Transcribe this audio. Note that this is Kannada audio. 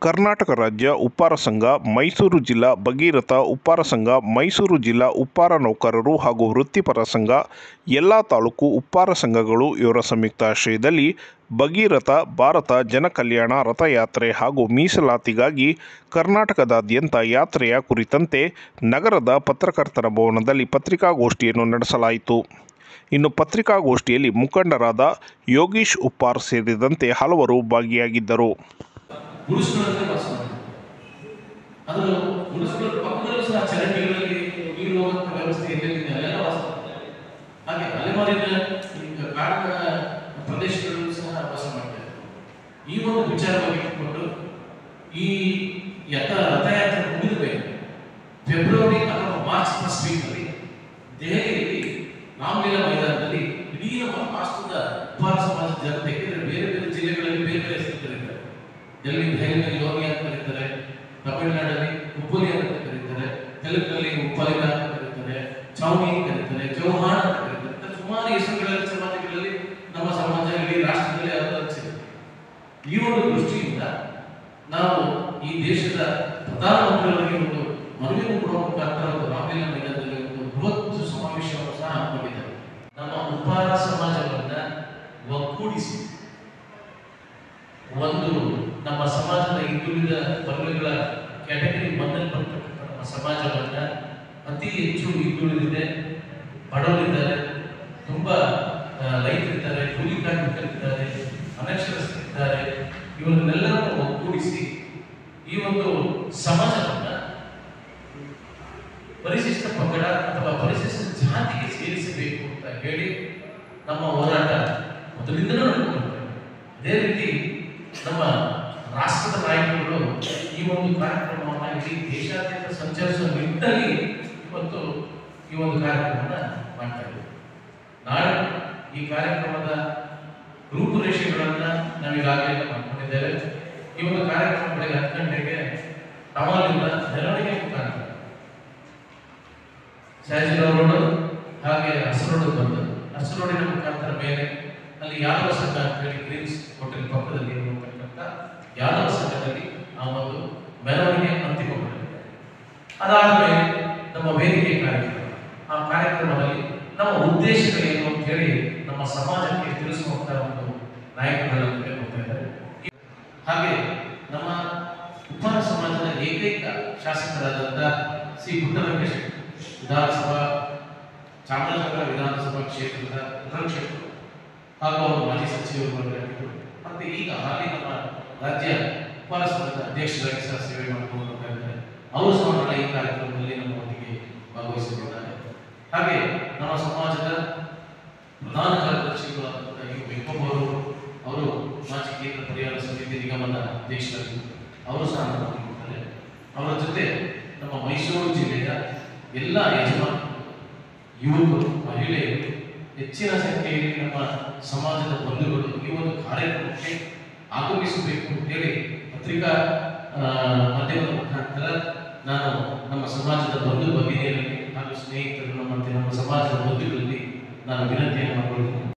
ಕರ್ನಾಟಕ ರಾಜ್ಯ ಉಪ್ಪಾರ ಸಂಘ, ಮೈಸೂರು ಜಿಲ್ಲಾ ಭಗೀರಥ ಉಪ್ಪಾರ ಸಂಘ, ಮೈಸೂರು ಜಿಲ್ಲಾ ಉಪ್ಪಾರ ನೌಕರರು ಹಾಗೂ ವೃತ್ತಿಪರ ಸಂಘ, ಎಲ್ಲ ತಾಲೂಕು ಉಪ್ಪಾರ ಸಂಘಗಳು ಇವರ ಸಂಯುಕ್ತಾಶ್ರಯದಲ್ಲಿ ಭಗೀರಥ ಭಾರತ ಜನಕಲ್ಯಾಣ ರಥಯಾತ್ರೆ ಹಾಗೂ ಮೀಸಲಾತಿಗಾಗಿ ಕರ್ನಾಟಕದಾದ್ಯಂತ ಯಾತ್ರೆಯ ಕುರಿತಂತೆ ನಗರದ ಪತ್ರಕರ್ತರ ಭವನದಲ್ಲಿ ಪತ್ರಿಕಾಗೋಷ್ಠಿಯನ್ನು ನಡೆಸಲಾಯಿತು. ಇನ್ನು ಪತ್ರಿಕಾಗೋಷ್ಠಿಯಲ್ಲಿ ಮುಖಂಡರಾದ ಯೋಗೀಶ್ ಉಪ್ಪಾರ್ ಸೇರಿದಂತೆ ಹಲವರು ಭಾಗಿಯಾಗಿದ್ದರು. ಗುಡಿಸಲುಗಳನ್ನು ವಾಸ ಮಾಡಿದ್ರು. ಅದು ಗುಡಿಸಲು ಪಕ್ಕದಲ್ಲೂ ಸಹ ಚರಂಡಿಗಳಲ್ಲಿ ನೀರು ಹೋಗುವಂಥ ವ್ಯವಸ್ಥೆ ಇರಲಿಲ್ಲ, ಅಲ್ಲೆಲ್ಲ ವಾಸ ಮಾಡ್ತಾರೆ. ಹಾಗೆ ಅಲೆಮಾರಿನ ಕಾಡಿನ ಪ್ರದೇಶಗಳಲ್ಲೂ ಸಹ ವಾಸ ಮಾಡ್ತಾ ಇದ್ರು. ಈ ಒಂದು ವಿಚಾರವಾಗಿ ಇಟ್ಟುಕೊಂಡು ಈ ರಥಯಾತ್ರೆ ಮುಗಿದ ಮೇಲೆ ಫೆಬ್ರವರಿ ಅಥವಾ ಮಾರ್ಚ್ ಫಸ್ಟ್ ವೀಕ್ನಲ್ಲಿ ದೆಹಲಿಯಲ್ಲಿ ರಾಮಲೀಲಾ ಮೈದಾನದಲ್ಲಿ ಇಡೀ ನಮ್ಮ ರಾಷ್ಟ್ರದ ಉಪ್ಪಾರ ಸಮಾಜದ ಜನತೆ, ಬೇರೆ ಬೇರೆ ಜಿಲ್ಲೆಗಳಲ್ಲಿ ಬೇರೆ ಬೇರೆ ಹೆಸರು ಕರೀತಾರೆ. ದೆಹಲಿಯಲ್ಲಿ ಯೋಗಿ ಅಂತ ಕರೀತಾರೆ, ತಮಿಳುನಾಡಲ್ಲಿ ಉಪ್ಪುಲಿ ಅಂತ ಕರೀತಾರೆ, ತೆಲುಗಿನಲ್ಲಿ ಉಪ್ಪಲಿನ ಅಂತ ಕರೀತಾರೆ, ಚೌನಿ ಅಂತ ಕರೀತಾರೆ, ಚೌಹಾಣ್ ಅಂತ ಕರೀತಾರೆ. ಸುಮಾರು ಹೆಸರುಗಳಲ್ಲಿ ಸಮಾಜಗಳಲ್ಲಿ ನಮ್ಮ ಸಮಾಜ ಇಡೀ ರಾಷ್ಟ್ರದಲ್ಲಿ ಹರಡಿದೆ. ಈ ಒಂದು ದೃಷ್ಟಿಯಿಂದ ನಾವು ಈ ದೇಶದ ಪ್ರಧಾನಮಂತ್ರಿಯವರಿಗೆ ಒಂದು ಮನವಿಯನ್ನು ಕೊಡುವ ಮುಖಾಂತರ ಒಂದು ರಾಮಲೀಲಾ ಮೈದಾನದಲ್ಲಿ ಒಂದು ಬೃಹತ್ ಸಮಾವೇಶವನ್ನು ಸಹ ಹಮ್ಮಿಕೊಂಡಿದ್ದಾರೆ. ನಮ್ಮ ಉಪ್ಪಾರ ಸಮಾಜವನ್ನ ಒಗ್ಗೂಡಿಸಿ ಒಂದು ನಮ್ಮ ಸಮಾಜದ ಹಿಂದುಳಿದ ವರ್ಗಗಳ ಕ್ಯಾಟಗರಿ ಒಂದಲ್ಲಿ ಬರ್ತಕ್ಕಂಥ ನಮ್ಮ ಸಮಾಜವನ್ನ ಅತಿ ಹೆಚ್ಚು ಹಿಂದುಳಿದಿದೆ, ಬಡವರಿದ್ದಾರೆ, ತುಂಬಾ ರೈತರಿದ್ದಾರೆ, ಕೂಲಿ ಕಾರ್ಮಿಕರಿದ್ದಾರೆ, ಅನಕ್ಷರಸ್ಥರಿದ್ದಾರೆ. ಇವರನ್ನೆಲ್ಲರನ್ನು ಒಗ್ಗೂಡಿಸಿ ಈ ಒಂದು ಸಮಾಜವನ್ನ ಪರಿಶಿಷ್ಟ ಪಂಗಡ ಅಥವಾ ಪರಿಶಿಷ್ಟ ಜಾತಿಗೆ ಸೇರಿಸಬೇಕು ಅಂತ ಹೇಳಿ ನಮ್ಮ ಹೋರಾಟ ಮೊದಲಿಂದಲೂ ನಡೆದುಕೊಂಡಿದೆ. ಅದೇ ರೀತಿ ನಮ್ಮ ರಾಷ್ಟ್ರದ ನಾಯಕರು ಈ ಒಂದು ಕಾರ್ಯಕ್ರಮವನ್ನು ಇಡೀ ದೇಶಾದ್ಯಂತ ಸಂಚರಿಸುವ ನಿಟ್ಟಿನಲ್ಲಿ ಇವತ್ತು ಈ ಒಂದು ಕಾರ್ಯಕ್ರಮವನ್ನು ಮಾಡ್ತಾ ಇದ್ದೇವೆ. ನಾಳೆ ಈ ಕಾರ್ಯಕ್ರಮದ ರೂಪುರೇಷೆಗಳನ್ನ ನಾವೀಗಾಗಲೇ ಮಾಡ್ಕೊಂಡಿದ್ದೇವೆ. ಈ ಒಂದು ಕಾರ್ಯಕ್ರಮ ಬೆಳಗ್ಗೆ 10 ಗಂಟೆಗೆ ಟವಾಲಿಂದ ಮೆರವಣಿಗೆ ಮುಖಾಂತರ ಶಾಜಿರಾವ್ ರೋಡ್ ಹಾಗೆ ಹಸಿರು ರೋಡ್ ಬಂದು ಹಸಿರು ರೋಡಿನ ಮುಖಾಂತರ ಮೇಲೆ ಅಲ್ಲಿ ಯಾದವ ಸಂಘ ಅಂತ ಹೇಳಿ ಗ್ರೀನ್ಸ್ ಹೋಟೆಲ್ ಪಕ್ಕದಲ್ಲಿ ಇರತಕ್ಕಂಥ ಯಾದವ ಸಂಘದಲ್ಲಿ ಆ ಒಂದು ಮೆರವಣಿಗೆ ಅಂತಿಮಗೊಳ್ಳಲಿದೆ. ಅದಾದ್ಮೇಲೆ ನಮ್ಮ ವೇದಿಕೆ ಕಾರ್ಯಕ್ರಮ, ಆ ಕಾರ್ಯಕ್ರಮದಲ್ಲಿ ನಮ್ಮ ಉದ್ದೇಶಗಳೇನು ಅಂತ ಹೇಳಿ ನಮ್ಮ ಸಮಾಜಕ್ಕೆ ತಿಳಿಸುವಂತ ಒಂದು ನಾಯಕರುಗಳನ್ನು ಹೋಗ್ತಾ ಇದ್ದಾರೆ. ಹಾಗೆ ನಮ್ಮ ಉಪ್ಪಾರ ಸಮಾಜದ ಏಕೈಕ ಶಾಸಕರಾದಂಥ ಸಿ ಪುಟ್ಟರಂಗೇಶ್ ವಿಧಾನಸಭಾ ಚಾಮರಾಜನಗರ ವಿಧಾನಸಭಾ ಕ್ಷೇತ್ರದ ಉಪಕ್ಷೇತ್ರರು ಹಾಗೂ ಅವರು ಮಾಜಿ ಸಚಿವರುಗಳಾಗಿದ್ದರು. ಮತ್ತೆ ಈಗ ಹಾಲಿ ನಮ್ಮ ರಾಜ್ಯ ಉಪ್ಪಾರ ಸಂಘದ ಅಧ್ಯಕ್ಷರಾಗಿ ಸಹ ಸೇವೆ ಮಾಡಿಕೊಂಡು ಬರ್ತಾ ಇದ್ದಾರೆ. ಅವರು ಸಹ ಈ ಕಾರ್ಯಕ್ರಮದಲ್ಲಿ ನಮ್ಮ ಒಟ್ಟಿಗೆ ಭಾಗವಹಿಸಿದ್ದಾರೆ. ಹಾಗೆ ನಮ್ಮ ಸಮಾಜದ ಪ್ರಧಾನ ಕಾರ್ಯದರ್ಶಿಗಳಾದಂತಹ ಅವರು ಮಾಜಿ ಕೇಂದ್ರ ಪರಿಹಾರ ಸಮಿತಿ ನಿಗಮದ ಅಧ್ಯಕ್ಷರಾಗಿದ್ದರು. ಅವರು ಸಹ ಮಾಡಿದ್ದಾರೆ. ಅವರ ಜೊತೆ ನಮ್ಮ ಮೈಸೂರು ಜಿಲ್ಲೆಯ ಎಲ್ಲ ಯಜಮಾನರು, ಯುವಕರು, ಮಹಿಳೆಯರು, ಹೆಚ್ಚಿನ ಸಂಖ್ಯೆಯಲ್ಲಿ ನಮ್ಮ ಸಮಾಜದ ಬಂಧುಗಳು ಈ ಒಂದು ಕಾರ್ಯಕ್ರಮಕ್ಕೆ ಆಗಮಿಸಬೇಕು ಅಂತೇಳಿ ಪತ್ರಿಕಾ ಮಾಧ್ಯಮದ ಮುಖಾಂತರ ನಾನು ನಮ್ಮ ಸಮಾಜದ ಬಂಧು ಭಗಿನಿಯರಲ್ಲಿ ಹಾಗೂ ಸ್ನೇಹಿತರು ಮತ್ತೆ ನಮ್ಮ ಸಮಾಜದ ಬಂಧುಗಳಲ್ಲಿ ನಾನು ವಿನಂತಿಯನ್ನು ಮಾಡಿಕೊಳ್ಳುತ್ತೇನೆ.